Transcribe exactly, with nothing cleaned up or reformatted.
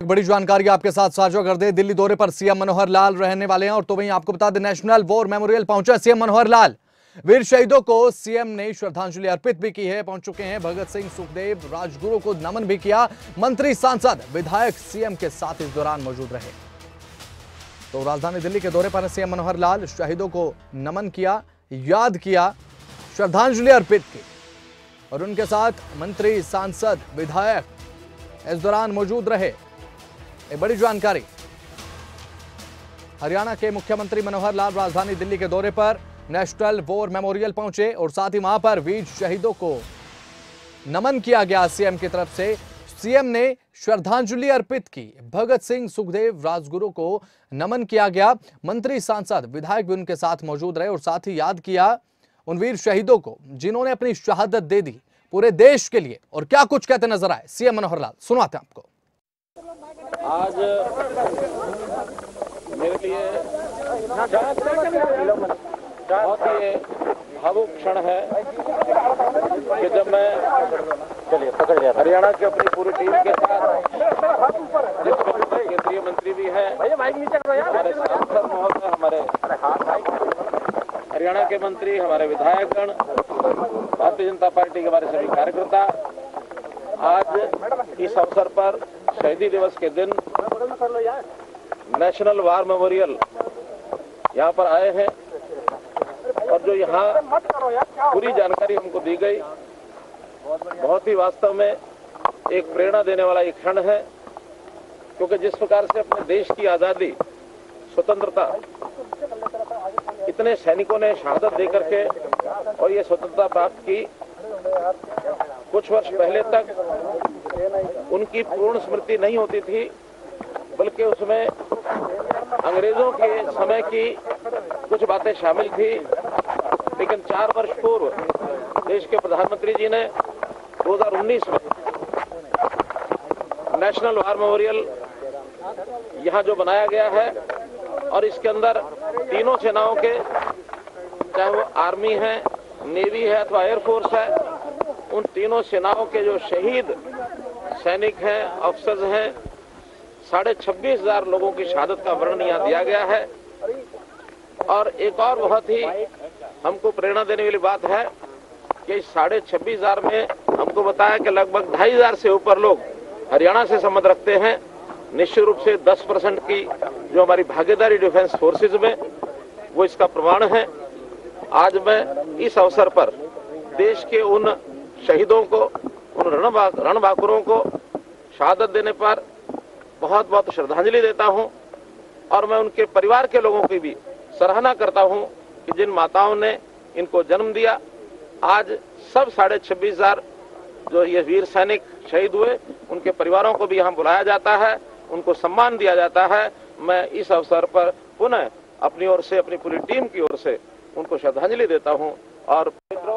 बड़ी जानकारी आपके साथ साझा कर दे। दिल्ली दौरे पर सीएम मनोहर लाल रहने वाले हैं और तो वहीं आपको बता दें नेशनल वॉर मेमोरियल पहुंचे सीएम मनोहर लाल। वीर शहीदों को सीएम ने श्रद्धांजलि अर्पित भी की है। पहुंच चुके हैं भगत सिंह, सुखदेव, राजगुरु को नमन भी किया। मंत्री, सांसद, विधायक सीएम के साथ इस दौरान मौजूद रहे। तो राजधानी दिल्ली के दौरे पर सीएम मनोहर लाल शहीदों को नमन किया, याद किया, श्रद्धांजलि अर्पित की और उनके साथ मंत्री, सांसद, विधायक इस दौरान मौजूद रहे। एक बड़ी जानकारी, हरियाणा के मुख्यमंत्री मनोहर लाल राजधानी दिल्ली के दौरे पर नेशनल वॉर मेमोरियल पहुंचे और साथ ही वहां पर वीर शहीदों को नमन किया गया। सीएम की तरफ से सीएम ने श्रद्धांजलि अर्पित की। भगत सिंह, सुखदेव, राजगुरु को नमन किया गया। मंत्री, सांसद, विधायक भी उनके साथ मौजूद रहे और साथ ही याद किया उन वीर शहीदों को जिन्होंने अपनी शहादत दे दी पूरे देश के लिए। और क्या कुछ कहते नजर आए सीएम मनोहर लाल, सुनाते हैं आपको। आज मेरे लिए बहुत ही भावुक क्षण है कि जब मैं चलिए पकड़ लिया हरियाणा की अपनी पूरी टीम के साथ, जिसमें केंद्रीय मंत्री भी हैं, हमारे सांसद महोदय, हमारे हरियाणा के मंत्री, हमारे विधायकगण, भारतीय जनता पार्टी के हमारे सभी कार्यकर्ता आज इस अवसर पर शहीदी दिवस के दिन नेशनल वार मेमोरियल यहाँ पर आए हैं। और जो यहाँ पूरी जानकारी हमको दी गई, बहुत ही वास्तव में एक प्रेरणा देने वाला एक क्षण है, क्योंकि जिस प्रकार से अपने देश की आजादी, स्वतंत्रता, इतने सैनिकों ने शहादत देकर के और ये स्वतंत्रता प्राप्त की, कुछ वर्ष पहले तक उनकी पूर्ण स्मृति नहीं होती थी, बल्कि उसमें अंग्रेजों के समय की कुछ बातें शामिल थी। लेकिन चार वर्ष पूर्व देश के प्रधानमंत्री जी ने दो हज़ार उन्नीस में नेशनल वार मेमोरियल यहाँ जो बनाया गया है और इसके अंदर तीनों सेनाओं के, चाहे वो आर्मी है, नेवी है अथवा एयरफोर्स है, उन तीनों सेनाओं के जो शहीद सैनिक हैं, अफसर हैं, साढ़े छब्बीस हजार लोगों की शहादत का वर्णन यहाँ दिया गया है। और एक और बहुत ही हमको प्रेरणा देने वाली बात है कि साढ़े छब्बीस हजार में हमको बताया कि लगभग ढाई हजार से ऊपर लोग हरियाणा से संबंध रखते हैं। निश्चित रूप से दस परसेंट की जो हमारी भागीदारी डिफेंस फोर्सेज में, वो इसका प्रमाण है। आज मैं इस अवसर पर देश के उन शहीदों को, उन रणबांकुरों को शहादत देने पर बहुत बहुत श्रद्धांजलि देता हूं और मैं उनके परिवार के लोगों की भी सराहना करता हूं कि जिन माताओं ने इनको जन्म दिया, आज सब साढ़े छब्बीस हजार जो ये वीर सैनिक शहीद हुए, उनके परिवारों को भी यहाँ बुलाया जाता है, उनको सम्मान दिया जाता है। मैं इस अवसर पर पुनः अपनी ओर से, अपनी पूरी टीम की ओर से उनको श्रद्धांजलि देता हूँ और